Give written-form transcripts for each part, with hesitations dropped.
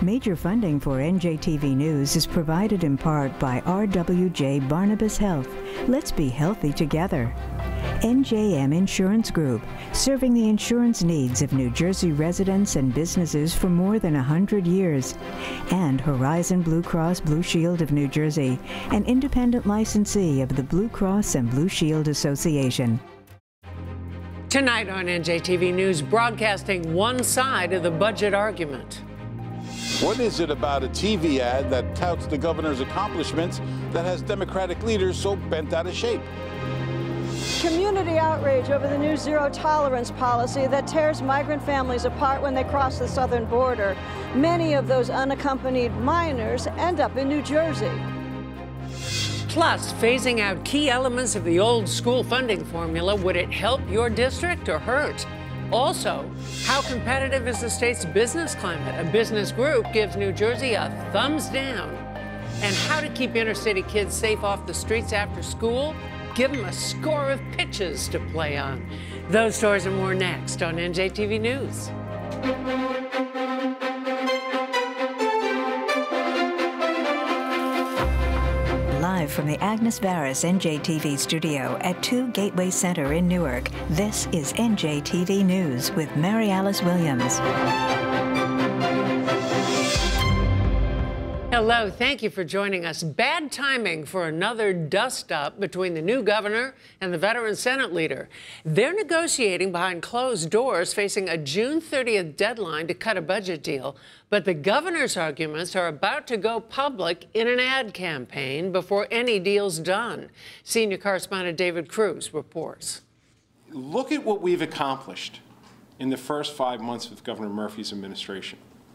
Major funding for NJTV News is provided in part by RWJ Barnabas Health. Let's be healthy together. NJM Insurance Group, serving the insurance needs of New Jersey residents and businesses for more than 100 years. And Horizon Blue Cross Blue Shield of New Jersey, an independent licensee of the Blue Cross and Blue Shield Association. Tonight on NJTV News, broadcasting one side of the budget argument. What is it about a TV ad that touts the governor's accomplishments that has Democratic leaders so bent out of shape? Community outrage over the new zero-tolerance policy that tears migrant families apart when they cross the southern border. Many of those unaccompanied minors end up in New Jersey. Plus, phasing out key elements of the old school funding formula. Would it help your district or hurt? Also, how competitive is the state's business climate? A business group gives New Jersey a thumbs down. And how to keep inner-city kids safe off the streets after school? Give them a score of pitches to play on. Those stories and more next on NJTV News. Live from the Agnes Varus NJTV studio at 2 Gateway Center in Newark, this is NJTV News with Mary Alice Williams. Hello, thank you for joining us. Bad timing for another dust-up between the new governor and the veteran Senate leader. They're negotiating behind closed doors, facing a June 30th deadline to cut a budget deal. But the governor's arguments are about to go public in an ad campaign before any deal's done. Senior correspondent David Cruz reports. Look at what we've accomplished in the first 5 months of Governor Murphy's administration.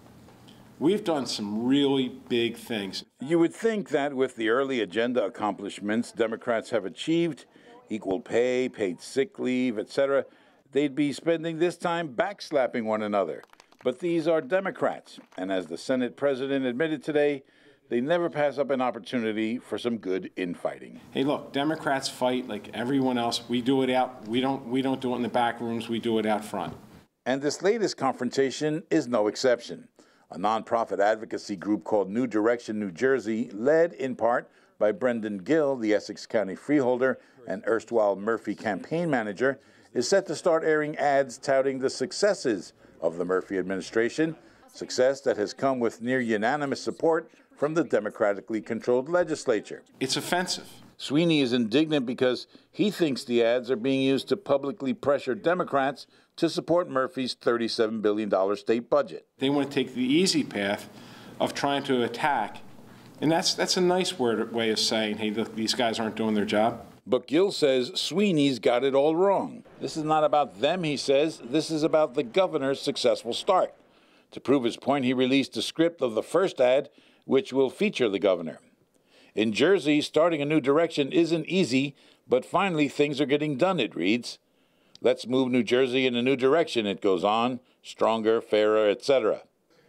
We've done some really big things. You would think that with the early agenda accomplishments Democrats have achieved, equal pay, paid sick leave, etc., they'd be spending this time backslapping one another. But these are Democrats, and as the Senate president admitted today, they never pass up an opportunity for some good infighting. Hey, look, Democrats fight like everyone else. We do it out. We don't do it in the back rooms. We do it out front. And this latest confrontation is no exception. A nonprofit advocacy group called New Direction New Jersey, led in part by Brendan Gill, the Essex County freeholder and erstwhile Murphy campaign manager, is set to start airing ads touting the successes of the Murphy administration, success that has come with near unanimous support from the democratically controlled legislature. It's offensive. Sweeney is indignant because he thinks the ads are being used to publicly pressure Democrats to support Murphy's $37 billion state budget. They want to take the easy path of trying to attack, and that's a nice way of saying, hey, look, these guys aren't doing their job. But Gill says Sweeney's got it all wrong. This is not about them, he says. This is about the governor's successful start. To prove his point, he released a script of the first ad, which will feature the governor. In Jersey, starting a new direction isn't easy, but finally things are getting done, it reads. Let's move New Jersey in a new direction, it goes on, stronger, fairer, etc.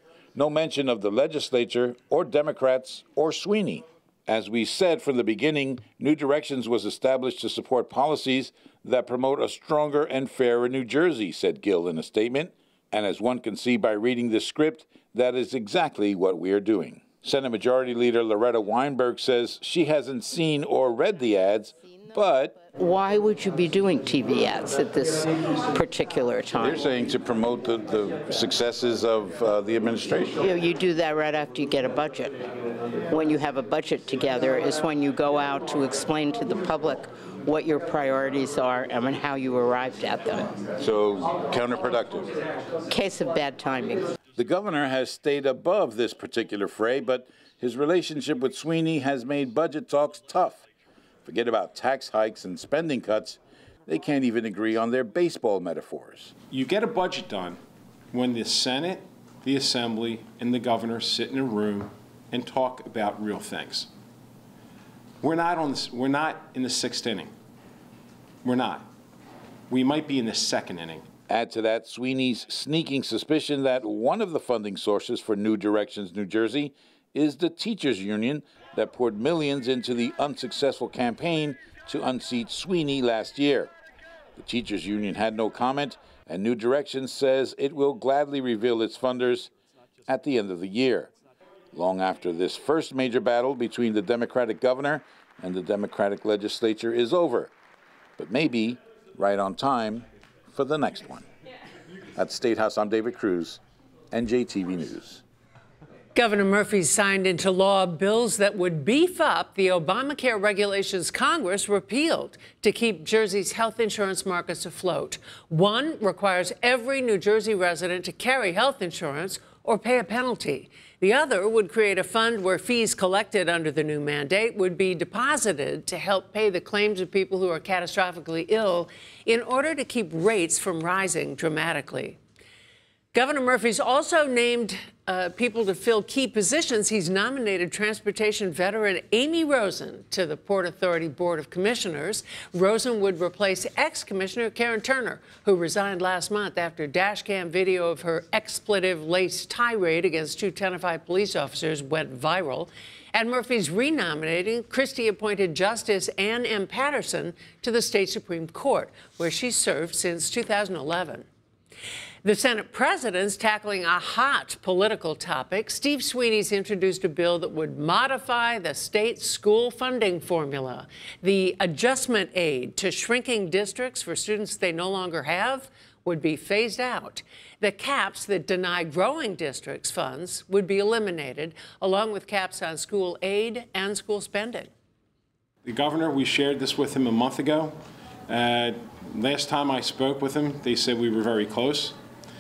No mention of the legislature or Democrats or Sweeney. As we said from the beginning, New Directions was established to support policies that promote a stronger and fairer New Jersey, said Gill in a statement. And as one can see by reading this script, that is exactly what we are doing. Senate Majority Leader Loretta Weinberg says she hasn't seen or read the ads, but why would you be doing TV ads at this particular time? They're saying to promote the successes of the administration. You do that right after you get a budget. When you have a budget together is when you go out to explain to the public what your priorities are and how you arrived at them. So counterproductive. Case of bad timing. The governor has stayed above this particular fray, but his relationship with Sweeney has made budget talks tough. Forget about tax hikes and spending cuts. They can't even agree on their baseball metaphors. You get a budget done when the Senate, the Assembly, and the governor sit in a room and talk about real things. We're not in the sixth inning. We're not. We might be in the second inning. Add to that Sweeney's sneaking suspicion that one of the funding sources for New Directions New Jersey is the teachers union that poured millions into the unsuccessful campaign to unseat Sweeney last year. The teachers union had no comment, and New Directions says it will gladly reveal its funders at the end of the year, long after this first major battle between the Democratic governor and the Democratic legislature is over, but maybe right on time for the next one. At the State House, I'm David Cruz, NJTV News. Governor Murphy signed into law bills that would beef up the Obamacare regulations Congress repealed to keep Jersey's health insurance markets afloat. One requires every New Jersey resident to carry health insurance or pay a penalty. The other would create a fund where fees collected under the new mandate would be deposited to help pay the claims of people who are catastrophically ill in order to keep rates from rising dramatically. Governor Murphy's also named people to fill key positions. He's nominated transportation veteran Amy Rosen to the Port Authority Board of Commissioners. Rosen would replace ex-Commissioner Karen Turner, who resigned last month after dashcam video of her expletive-laced tirade against two Tenafly police officers went viral. And Murphy's renominating Christie-appointed Justice Ann M. Patterson to the state Supreme Court, where she served since 2011. The Senate president's tackling a hot political topic. Steve Sweeney's introduced a bill that would modify the state school funding formula. The adjustment aid to shrinking districts for students they no longer have would be phased out. The caps that deny growing districts funds would be eliminated, along with caps on school aid and school spending. The governor, we shared this with him a month ago. Last time I spoke with him, they said we were very close.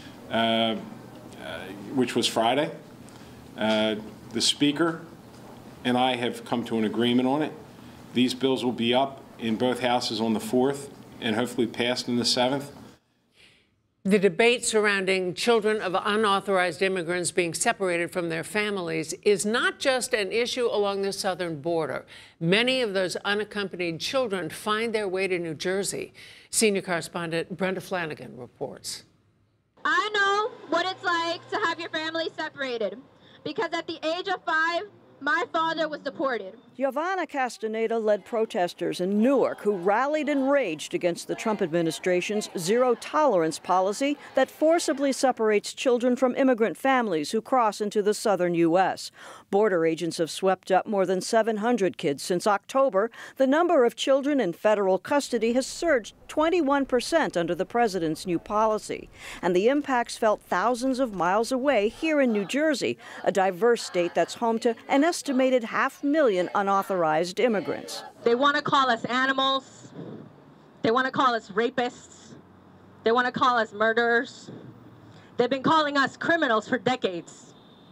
Which was Friday. The Speaker and I have come to an agreement on it. These bills will be up in both houses on the 4th and hopefully passed on the 7th. The debate surrounding children of unauthorized immigrants being separated from their families is not just an issue along the southern border. Many of those unaccompanied children find their way to New Jersey. Senior correspondent Brenda Flanagan reports. I know what it's like to have your family separated, because at the age of 5, my father was deported. Giovanna Castaneda led protesters in Newark who rallied and raged against the Trump administration's zero-tolerance policy that forcibly separates children from immigrant families who cross into the southern U.S. Border agents have swept up more than 700 kids since October. The number of children in federal custody has surged 21% under the president's new policy. And the impacts felt thousands of miles away here in New Jersey, a diverse state that's home to an estimated 500,000 unauthorized immigrants. They want to call us animals. They want to call us rapists. They want to call us murderers. They've been calling us criminals for decades.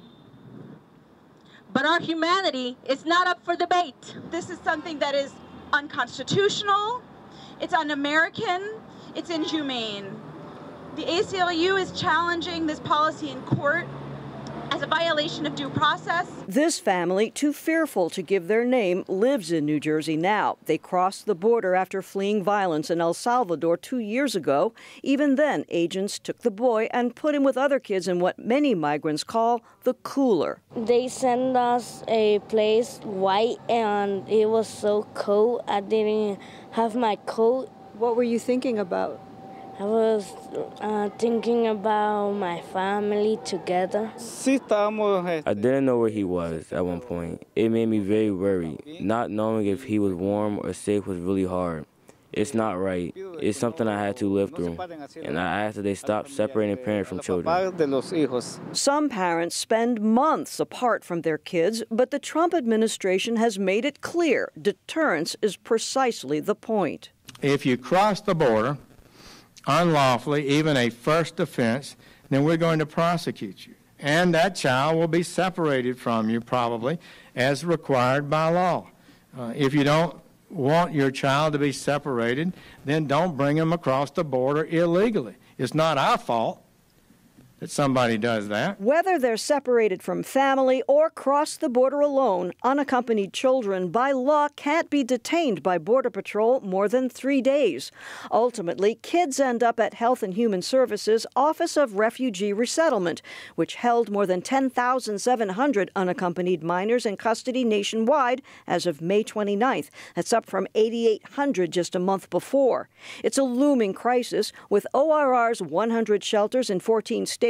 But our humanity is not up for debate. This is something that is unconstitutional, it's un-American, it's inhumane. The ACLU is challenging this policy in court as a violation of due process. This family, too fearful to give their name, lives in New Jersey now. They crossed the border after fleeing violence in El Salvador 2 years ago. Even then, agents took the boy and put him with other kids in what many migrants call the cooler. They sent us a place white, and it was so cold. I didn't have my coat. What were you thinking about? I was thinking about my family together. I didn't know where he was at one point. It made me very worried. Not knowing if he was warm or safe was really hard. It's not right. It's something I had to live through. And I asked that they stop separating parents from children. Some parents spend months apart from their kids, but the Trump administration has made it clear deterrence is precisely the point. If you cross the border unlawfully, even a first offense, then we're going to prosecute you. And that child will be separated from you probably as required by law. If you don't want your child to be separated, then don't bring him across the border illegally. It's not our fault that somebody does that. Whether they're separated from family or cross the border alone, unaccompanied children by law can't be detained by Border Patrol more than 3 days. Ultimately, kids end up at Health and Human Services Office of Refugee Resettlement, which held more than 10,700 unaccompanied minors in custody nationwide as of May 29th. That's up from 8,800 just a month before. It's a looming crisis, with ORR's 100 shelters in 14 states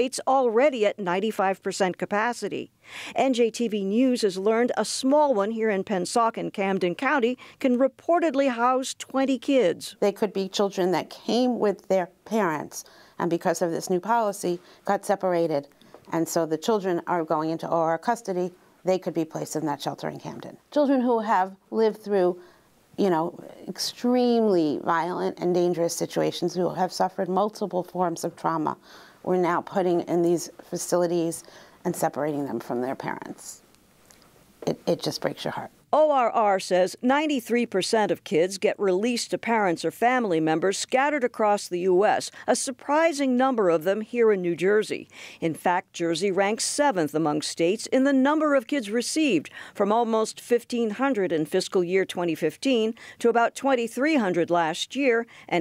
states already at 95% capacity. NJTV News has learned a small one here in Pennsauken, Camden County, can reportedly house 20 kids. They could be children that came with their parents and because of this new policy got separated. And so the children are going into OR custody. They could be placed in that shelter in Camden. Children who have lived through, extremely violent and dangerous situations, who have suffered multiple forms of trauma, we're now putting in these facilities and separating them from their parents. It just breaks your heart. ORR says 93% of kids get released to parents or family members scattered across the U.S., a surprising number of them here in New Jersey. In fact, Jersey ranks 7th among states in the number of kids received, from almost 1,500 in fiscal year 2015 to about 2,300 last year and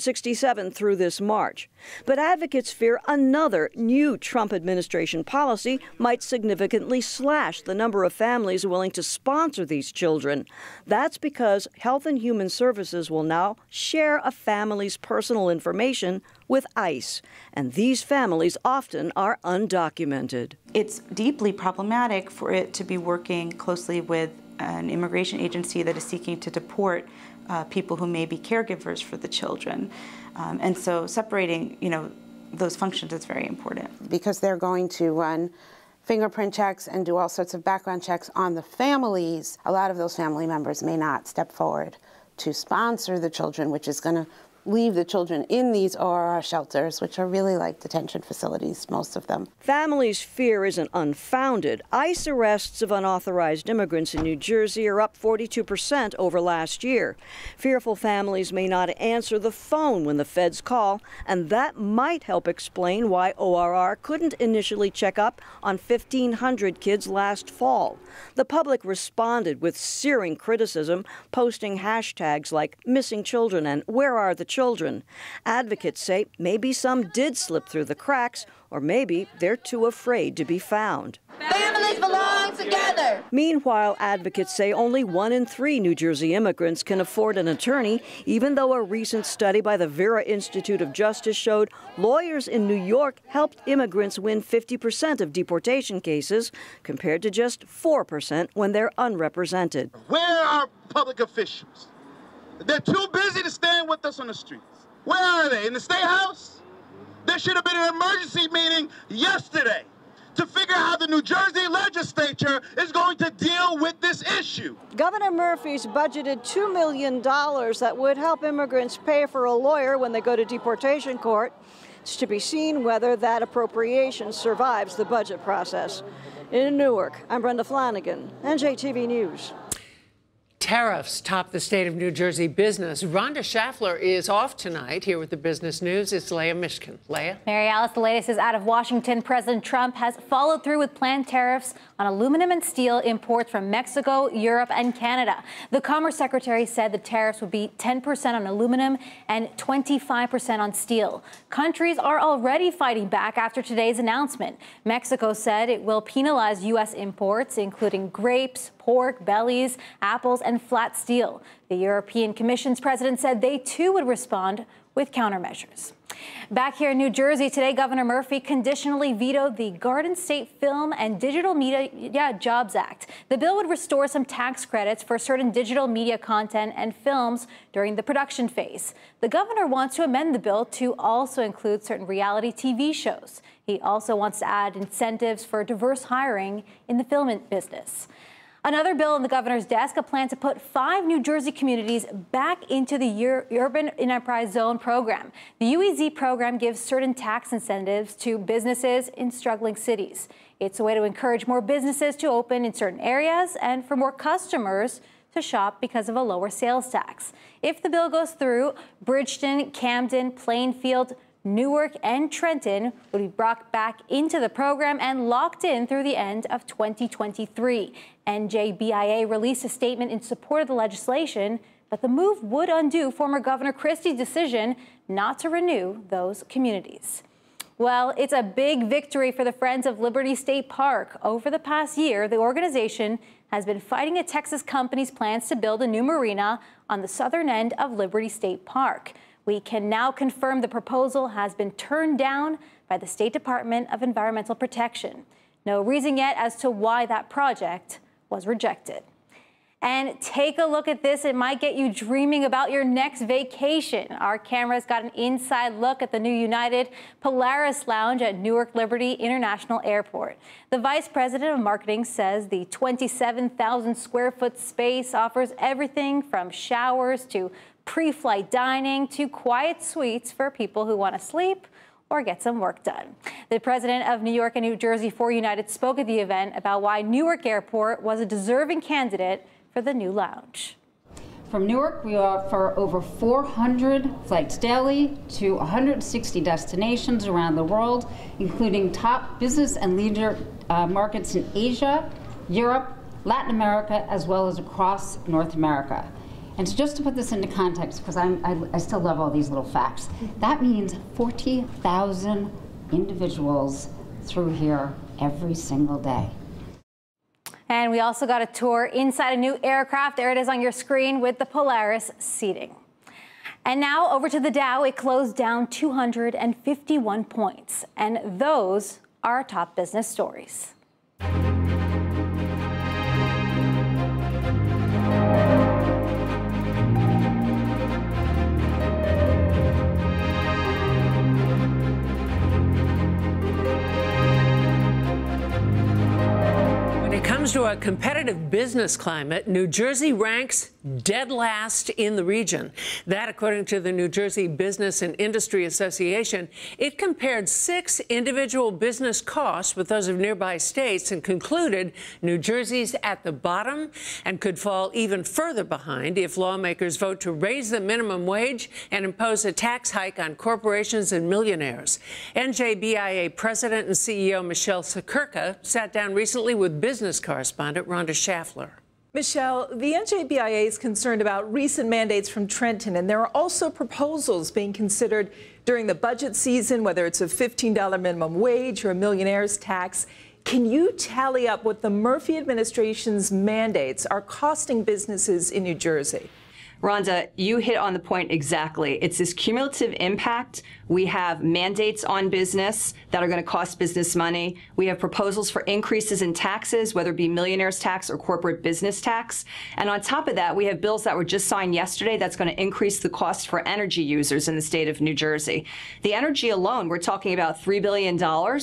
867 through this March. But advocates fear another new Trump administration policy might significantly slash the number of families willing to sponsor these children. That's because Health and Human Services will now share a family's personal information with ICE, and these families often are undocumented. It's deeply problematic for it to be working closely with an immigration agency that is seeking to deport people who may be caregivers for the children. And so separating, those functions is very important. Because they're going to run fingerprint checks and do all sorts of background checks on the families, a lot of those family members may not step forward to sponsor the children, which is going to leave the children in these ORR shelters, which are really like detention facilities, most of them. Families' fear isn't unfounded. ICE arrests of unauthorized immigrants in New Jersey are up 42% over last year. Fearful families may not answer the phone when the feds call, and that might help explain why ORR couldn't initially check up on 1,500 kids last fall. The public responded with searing criticism, posting hashtags like missing children and where are the children. Advocates say maybe some did slip through the cracks, or maybe they're too afraid to be found. Families belong together. Meanwhile, advocates say only 1 in 3 New Jersey immigrants can afford an attorney, even though a recent study by the Vera Institute of Justice showed lawyers in New York helped immigrants win 50% of deportation cases, compared to just 4% when they're unrepresented. Where are public officials? They're too busy to stand with us on the streets. Where are they? In the State House? There should have been an emergency meeting yesterday to figure out how the New Jersey legislature is going to deal with this issue. Governor Murphy's budgeted $2 million that would help immigrants pay for a lawyer when they go to deportation court. It's to be seen whether that appropriation survives the budget process. In Newark, I'm Brenda Flanagan, NJTV News. Tariffs top the state of New Jersey business. Rhonda Schaffler is off tonight. Here with the business news, it's Leah Mishkin. Leah? Mary Alice, the latest is out of Washington. President Trump has followed through with planned tariffs on aluminum and steel imports from Mexico, Europe, and Canada. The Commerce Secretary said the tariffs would be 10% on aluminum and 25% on steel. Countries are already fighting back after today's announcement. Mexico said it will penalize U.S. imports, including grapes, pork, bellies, apples, and flat steel. The European Commission's president said they too would respond with countermeasures. Back here in New Jersey today, Governor Murphy conditionally vetoed the Garden State Film and Digital Media Jobs Act. The bill would restore some tax credits for certain digital media content and films during the production phase. The governor wants to amend the bill to also include certain reality TV shows. He also wants to add incentives for diverse hiring in the film business. Another bill on the governor's desk, a plan to put 5 New Jersey communities back into the Urban Enterprise Zone program. The UEZ program gives certain tax incentives to businesses in struggling cities. It's a way to encourage more businesses to open in certain areas and for more customers to shop because of a lower sales tax. If the bill goes through, Bridgeton, Camden, Plainfield, Newark, and Trenton would be brought back into the program and locked in through the end of 2023. NJBIA released a statement in support of the legislation, but the move would undo former Governor Christie's decision not to renew those communities. Well, it's a big victory for the Friends of Liberty State Park. Over the past year, the organization has been fighting a Texas company's plans to build a new marina on the southern end of Liberty State Park. We can now confirm the proposal has been turned down by the State Department of Environmental Protection. No reason yet as to why that project was rejected. And take a look at this. It might get you dreaming about your next vacation. Our camera's got an inside look at the new United Polaris Lounge at Newark Liberty International Airport. The vice president of marketing says the 27,000 square foot space offers everything from showers to pre-flight dining to quiet suites for people who want to sleep or get some work done. The president of New York and New Jersey for United spoke at the event about why Newark Airport was a deserving candidate for the new lounge. From Newark, we offer over 400 flights daily to 160 destinations around the world, including top business and leisure markets in Asia, Europe, Latin America, as well as across North America. And so just to put this into context, because I still love all these little facts, that means 40,000 individuals through here every single day. And we also got a tour inside a new aircraft. There it is on your screen with the Polaris seating. And now over to the Dow. It closed down 251 points. And those are our top business stories. Comes to a competitive business climate, New Jersey ranks dead last in the region. That, according to the New Jersey Business and Industry Association. It compared 6 individual business costs with those of nearby states and concluded New Jersey's at the bottom and could fall even further behind if lawmakers vote to raise the minimum wage and impose a tax hike on corporations and millionaires. NJBIA President and CEO Michelle Sakurka sat down recently with business correspondent Rhonda Schaffler. Michelle, the NJBIA is concerned about recent mandates from Trenton, and there are also proposals being considered during the budget season, whether it's a $15 minimum wage or a millionaire's tax. Can you tally up what the Murphy administration's mandates are costing businesses in New Jersey? Rhonda, you hit on the point exactly. It's this cumulative impact. We have mandates on business that are going to cost business money. We have proposals for increases in taxes, whether it be millionaire's tax or corporate business tax. And on top of that, we have bills that were just signed yesterday that's going to increase the cost for energy users in the state of New Jersey. The energy alone, we're talking about $3 billion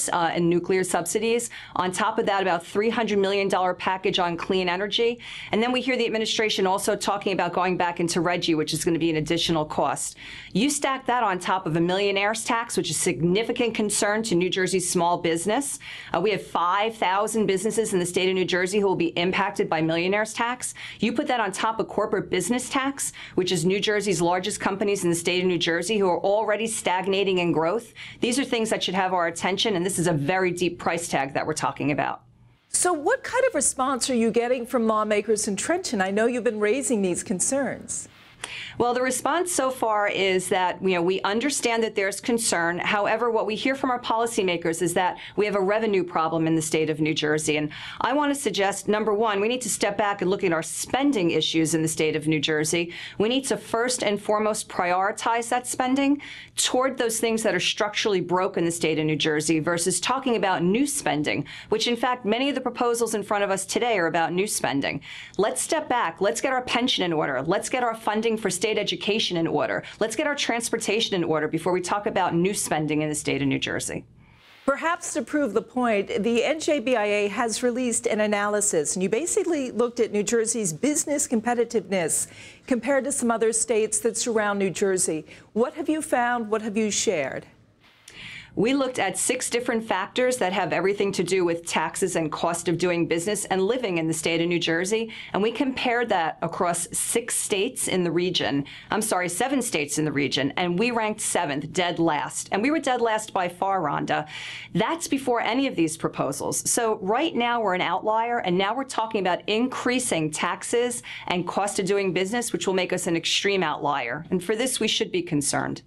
in nuclear subsidies. On top of that, about $300 million package on clean energy. And then we hear the administration also talking about going back into Reggie, which is going to be an additional cost. You stack that on top of a millionaire's tax, which is a significant concern to New Jersey's small business. We have 5,000 businesses in the state of New Jersey who will be impacted by millionaire's tax. You put that on top of corporate business tax, which is New Jersey's largest companies in the state of New Jersey who are already stagnating in growth. These are things that should have our attention, and this is a very deep price tag that we're talking about. So what kind of response are you getting from lawmakers in Trenton? I know you've been raising these concerns. Well, the response so far is that, we understand that there's concern. However, what we hear from our policymakers is that we have a revenue problem in the state of New Jersey. And I want to suggest, number one, we need to step back and look at our spending issues in the state of New Jersey. We need to first and foremost prioritize that spending toward those things that are structurally broke in the state of New Jersey versus talking about new spending, which in fact, many of the proposals in front of us today are about new spending. Let's step back. Let's get our pension in order. Let's get our funding for state education in order. Let's get our transportation in order before we talk about new spending in the state of New Jersey. Perhaps to prove the point, the NJBIA has released an analysis, and you basically looked at New Jersey's business competitiveness compared to some other states that surround New Jersey. What have you found? What have you shared? We looked at 6 different factors that have everything to do with taxes and cost of doing business and living in the state of New Jersey. And we compared that across 7 states in the region. And we ranked 7th, dead last. And we were dead last by far, Rhonda. That's before any of these proposals. So right now we're an outlier. And now we're talking about increasing taxes and cost of doing business, which will make us an extreme outlier. And for this, we should be concerned.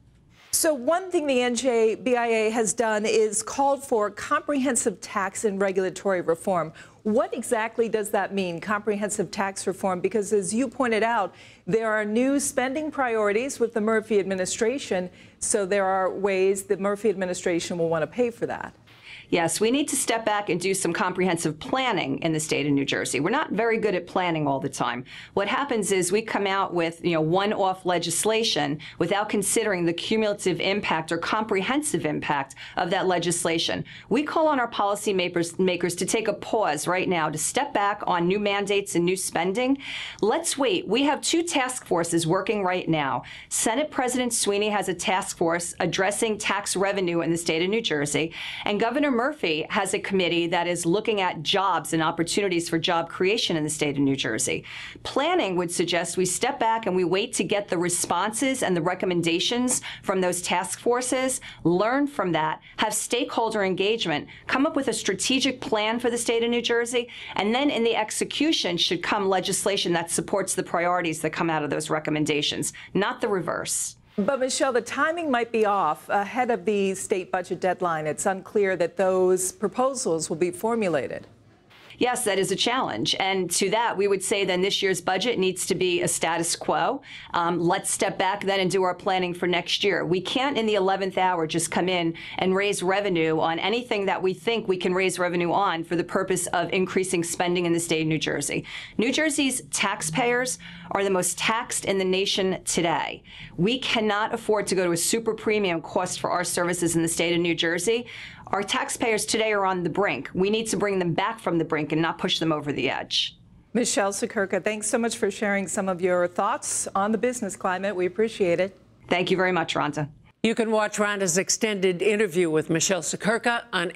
So one thing the NJBIA has done is called for comprehensive tax and regulatory reform. What exactly does that mean, comprehensive tax reform? Because as you pointed out, there are new spending priorities with the Murphy administration, so there are ways the Murphy administration will want to pay for that. Yes, we need to step back and do some comprehensive planning in the state of New Jersey. We're not very good at planning all the time. What happens is we come out with, one-off legislation without considering the cumulative impact or comprehensive impact of that legislation. We call on our policymakers to take a pause right now, to step back on new mandates and new spending. Let's wait. We have two task forces working right now. Senate President Sweeney has a task force addressing tax revenue in the state of New Jersey, and Governor Murphy has a committee that is looking at jobs and opportunities for job creation in the state of New Jersey. Planning would suggest we step back and we wait to get the responses and the recommendations from those task forces, learn from that, have stakeholder engagement, come up with a strategic plan for the state of New Jersey, and then in the execution should come legislation that supports the priorities that come out of those recommendations, not the reverse. But, Michelle, the timing might be off. Ahead of the state budget deadline, it's unclear that those proposals will be formulated. Yes, that is a challenge. And to that, we would say then this year's budget needs to be a status quo. Let's step back then and do our planning for next year. We can't in the 11th hour just come in and raise revenue on anything that we think we can raise revenue on for the purpose of increasing spending in the state of New Jersey. New Jersey's taxpayers are the most taxed in the nation today. We cannot afford to go to a super premium cost for our services in the state of New Jersey. Our taxpayers today are on the brink. We need to bring them back from the brink and not push them over the edge. Michelle Sekurka, thanks so much for sharing some of your thoughts on the business climate. We appreciate it. Thank you very much, Rhonda. You can watch Rhonda's extended interview with Michelle Sekurka on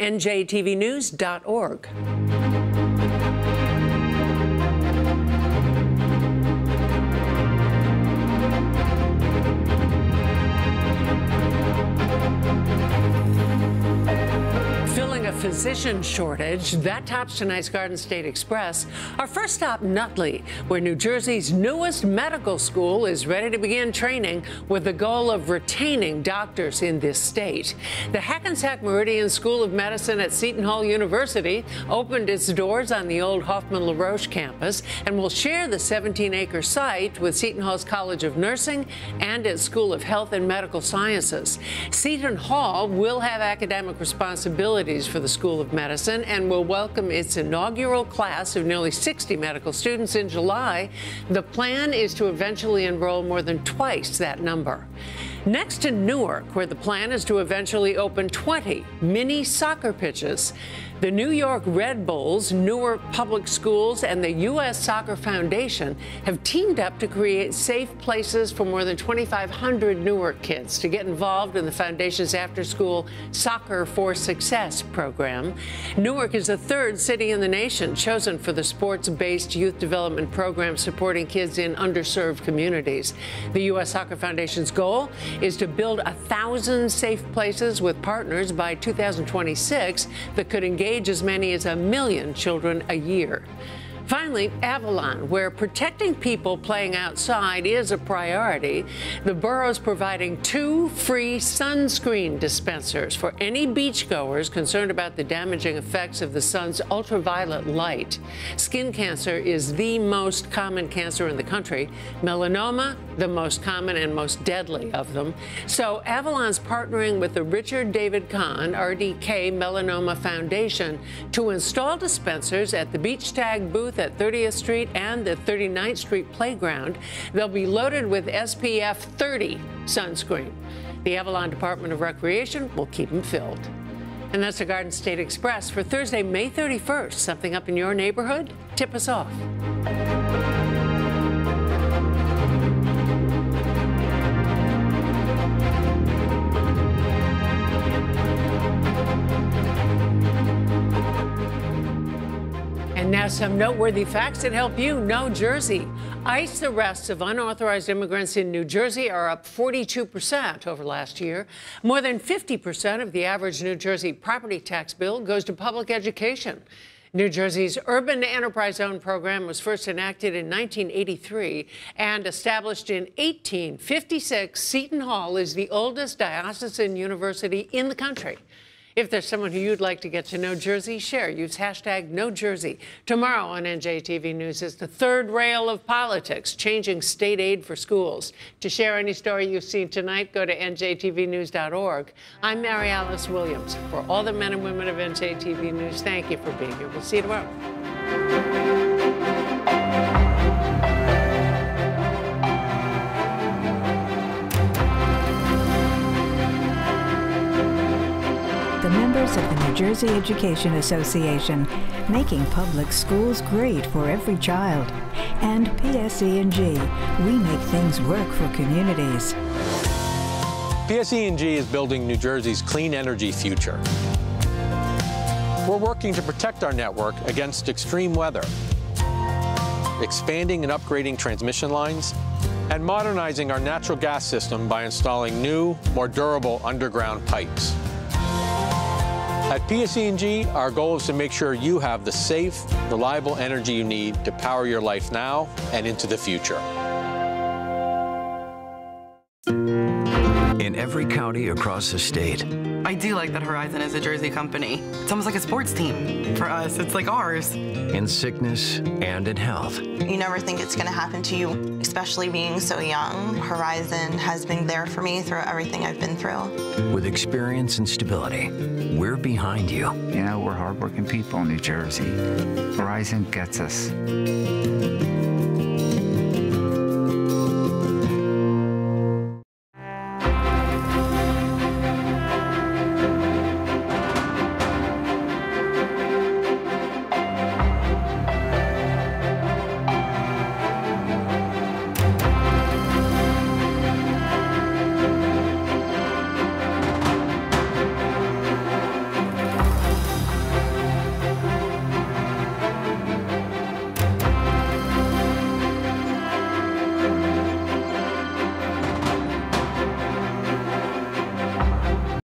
NJTVnews.org. Physician shortage. That tops tonight's Garden State Express. Our first stop, Nutley, where New Jersey's newest medical school is ready to begin training with the goal of retaining doctors in this state. The Hackensack Meridian School of Medicine at Seton Hall University opened its doors on the old Hoffman LaRoche campus and will share the 17-acre site with Seton Hall's College of Nursing and its School of Health and Medical Sciences. Seton Hall will have academic responsibilities for the School of Medicine and will welcome its inaugural class of nearly 60 medical students in July. The plan is to eventually enroll more than twice that number. Next to Newark, where the plan is to eventually open 20 mini soccer pitches. The New York Red Bulls, Newark Public Schools, and the U.S. Soccer Foundation have teamed up to create safe places for more than 2,500 Newark kids to get involved in the foundation's after-school Soccer for Success program. Newark is the third city in the nation chosen for the sports-based youth development program supporting kids in underserved communities. The U.S. Soccer Foundation's goal is to build 1,000 safe places with partners by 2026 that could engage as many as 1 million children a year. Finally, Avalon, where protecting people playing outside is a priority. The borough's providing 2 free sunscreen dispensers for any beachgoers concerned about the damaging effects of the sun's ultraviolet light. Skin cancer is the most common cancer in the country. Melanoma, the most common and most deadly of them. So Avalon's partnering with the Richard David Kahn RDK Melanoma Foundation to install dispensers at the Beach Tag booth at 30th Street and the 39th Street Playground. They'll be loaded with SPF 30 sunscreen. The Avalon Department of Recreation will keep them filled. And that's the Garden State Express for Thursday, May 31st. Something up in your neighborhood? Tip us off. And now some noteworthy facts that help you know Jersey. ICE arrests of unauthorized immigrants in New Jersey are up 42% over last year. More than 50% of the average New Jersey property tax bill goes to public education. New Jersey's Urban Enterprise Zone program was first enacted in 1983 and established in 1856. Seton Hall is the oldest diocesan university in the country. If there's someone who you'd like to get to know Jersey, share. Use hashtag #NoJersey. Tomorrow on NJTV News is the third rail of politics, changing state aid for schools. To share any story you've seen tonight, go to njtvnews.org. I'm Mary Alice Williams. For all the men and women of NJTV News, thank you for being here. We'll see you tomorrow. The members of the New Jersey Education Association, making public schools great for every child. And PSE&G, we make things work for communities. PSE&G is building New Jersey's clean energy future. We're working to protect our network against extreme weather, expanding and upgrading transmission lines, and modernizing our natural gas system by installing new, more durable underground pipes. At PSE&G, our goal is to make sure you have the safe, reliable energy you need to power your life now and into the future. In every county across the state. I do like that Horizon is a Jersey company. It's almost like a sports team. For us, it's like ours. In sickness and in health. You never think it's going to happen to you, especially being so young. Horizon has been there for me through everything I've been through. With experience and stability, we're behind you. You know, we're hardworking people in New Jersey. Horizon gets us.